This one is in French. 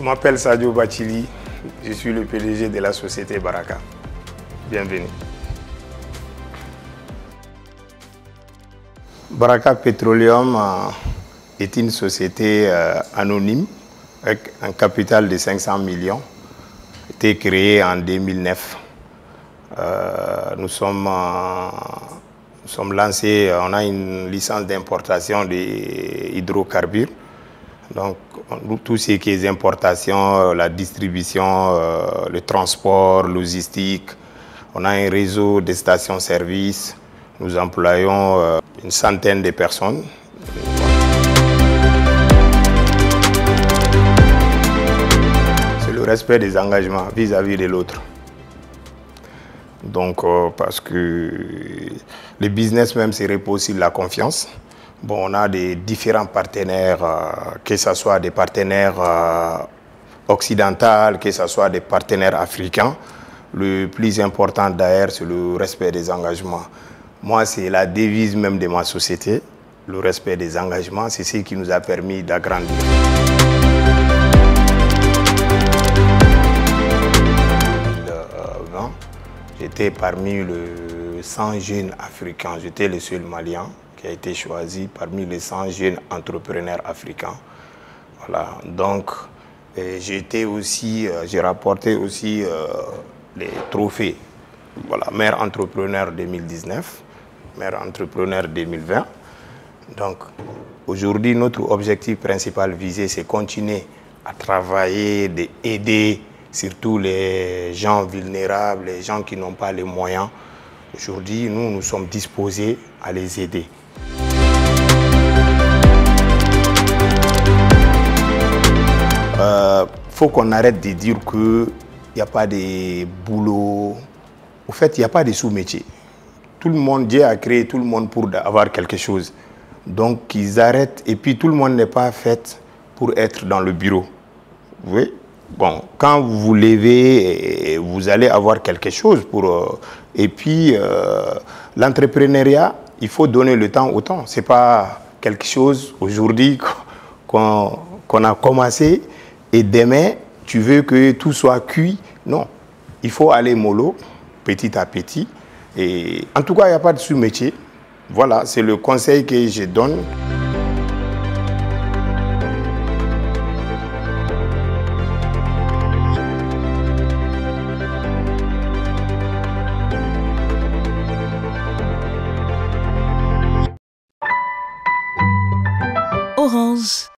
m'appelle Sadio Bachili, je suis le PDG de la société Baraka. Bienvenue. Baraka Petroleum est une société anonyme avec un capital de 500 millions. A été créée en 2009. Nous sommes lancés, on a une licence d'importation des hydrocarbures. Donc, tout ce qui est importation, la distribution, le transport, logistique. On a un réseau de stations-service. Nous employons une centaine de personnes. C'est le respect des engagements vis-à-vis de l'autre. Donc, parce que le business même se repose sur la confiance. Bon, on a des différents partenaires, que ce soit des partenaires occidentaux, que ce soit des partenaires africains. Le plus important d'ailleurs, c'est le respect des engagements. Moi, c'est la devise même de ma société. Le respect des engagements, c'est ce qui nous a permis d'agrandir. J'étais parmi les 100 jeunes africains. J'étais le seul Malien qui a été choisi parmi les 100 jeunes entrepreneurs africains. Voilà. Donc, j'ai rapporté aussi les trophées. Voilà, meilleur entrepreneur 2019, meilleur entrepreneur 2020. Donc, aujourd'hui, notre objectif principal visé, c'est continuer à travailler, d'aider surtout les gens vulnérables, les gens qui n'ont pas les moyens. Aujourd'hui, nous sommes disposés à les aider. Faut qu'on arrête de dire qu'il n'y a pas de boulot. Au fait, il n'y a pas de sous-métier. Tout le monde, Dieu a créé tout le monde pour avoir quelque chose. Donc, ils arrêtent. Et puis, tout le monde n'est pas fait pour être dans le bureau. Vous voyez? Bon, quand vous vous levez, vous allez avoir quelque chose pour... et puis, l'entrepreneuriat, il faut donner le temps au temps. Ce n'est pas quelque chose aujourd'hui qu'on a commencé et demain, tu veux que tout soit cuit. Non, il faut aller mollo, petit à petit. Et en tout cas, il n'y a pas de sous-métier. Voilà, c'est le conseil que je donne. Orange.